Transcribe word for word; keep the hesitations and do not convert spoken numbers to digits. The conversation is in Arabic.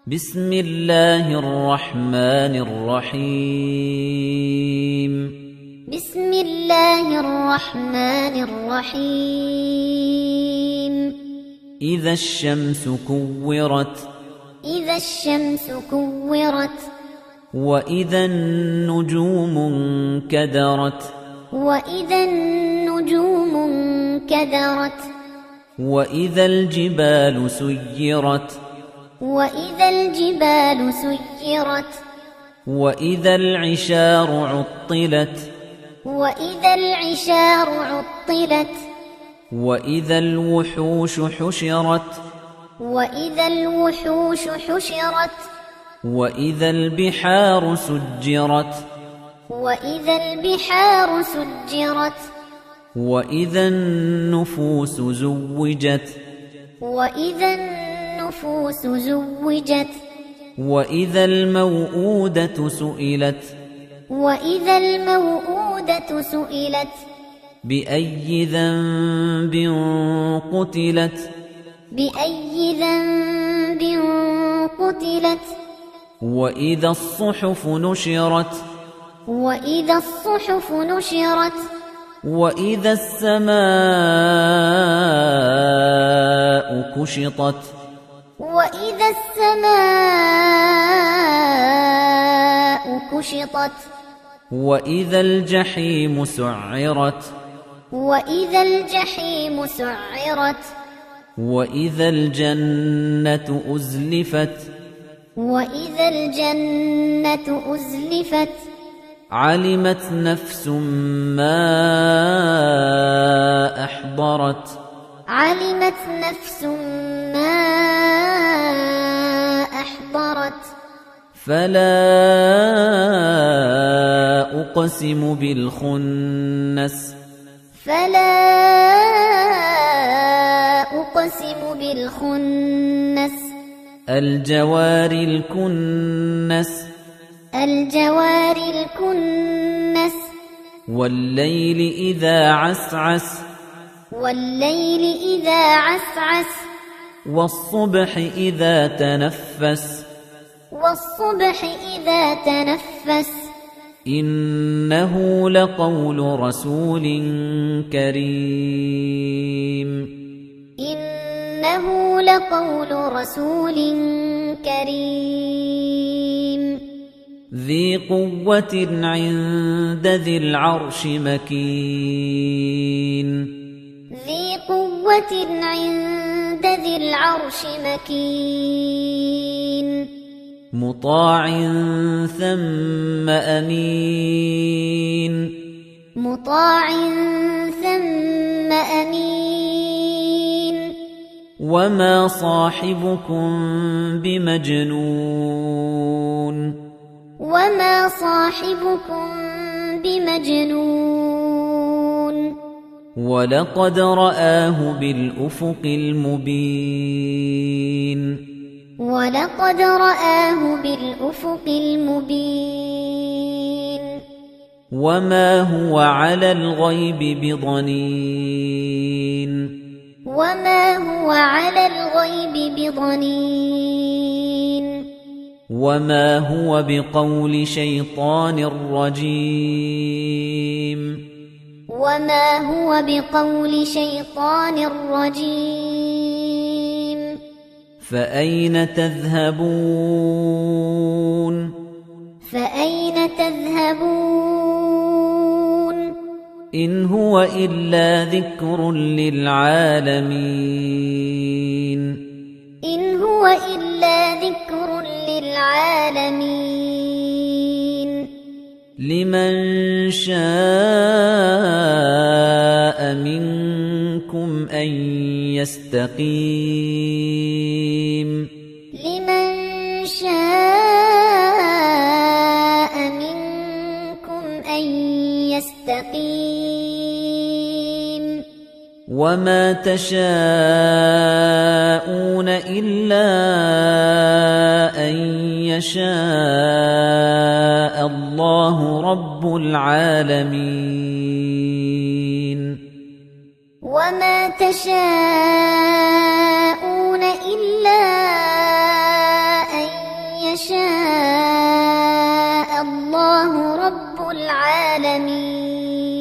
بسم الله الرحمن الرحيم بسم الله الرحمن الرحيم إذا الشمس كورت إذا الشمس كورت وإذا النجوم انكدرت وإذا النجوم انكدرت وإذا الجبال سيرت وإذا الجبال سيرت وإذا العشار عطلت وإذا العشار عطلت وإذا الوحوش حشرت وإذا الوحوش حشرت وإذا البحار سجرت وإذا البحار سجرت وإذا النفوس زوجت وإذا النفوس زوجت وإذا الموءودة سئلت وإذا الموءودة سئلت بأي ذنب قتلت بأي ذنب قتلت وإذا الصحف نشرت وإذا الصحف نشرت وإذا السماء كشطت وإذا السماء كشطت وإذا الجحيم سعرت وإذا الجحيم سعرت وإذا الجنة أزلفت وإذا الجنة أزلفت علمت نفس ما أحضرت علمت نفس ما أحضرت فلا أقسم بالخنس فلا أقسم بالخنس الجوار الكنس الجوار الكنس والليل إذا عسعس والليل إذا عسعس والصبح إذا تنفس والصبح إذا تنفس إنه لقول رسول كريم إنه لقول رسول كريم ذي قوة عند ذي العرش مكين ذي قوة عند ذي العرش مكين مطاع ثم أمين مطاع ثم أمين وما صاحبكم بمجنون وما صاحبكم بمجنون ولقد رآه بالأفق المبين ولقد رآه بالأفق المبين وما هو على الغيب بضنين وما هو على الغيب بضنين وما هو بقول شيطان رجيم وما هو بقول شيطان رجيم فأين تذهبون فأين تذهبون إن هو إلا ذكر للعالمين إن هو إلا ذكر للعالمين لمن شاء منكم أن يستقيم لمن شاء منكم أن يستقيم وما تشاءون إلا أن يشاء الله رب العالمين وما تشاءون إلا أن يشاء الله رب العالمين